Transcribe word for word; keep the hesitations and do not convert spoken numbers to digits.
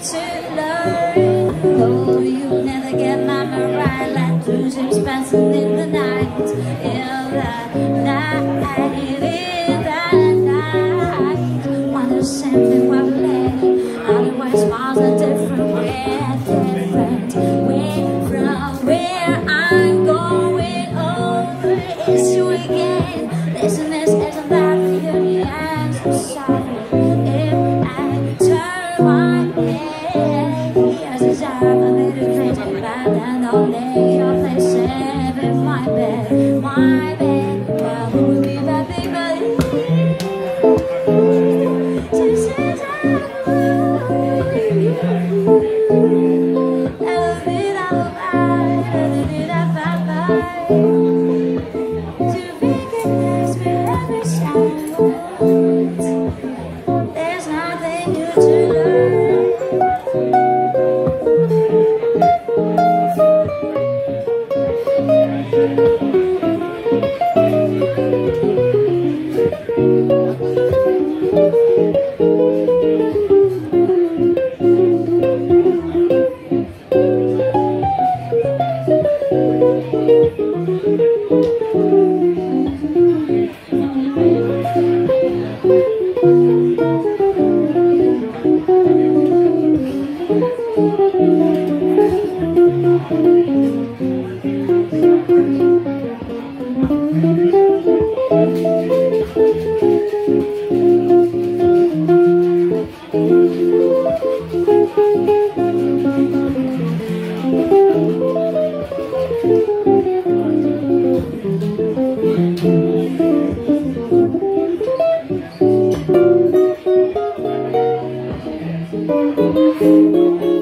to learn. Though you never get mama right, like two ships passing in the night. In the night, in the night. One the same thing we're playing. Otherwise, smiles are different. We're different. We're from where I'm going over. It's you again. Listen, this isn't that reunion. So sorry if I turn my head. Here's a job, a little crazy, but then I'll lay your place in my bed, my bed. Well, who will be that big buddy? She says I love you. Never been out of mind, never did I find mine. To recognize me every sound. There's nothing new to learn. Thank you.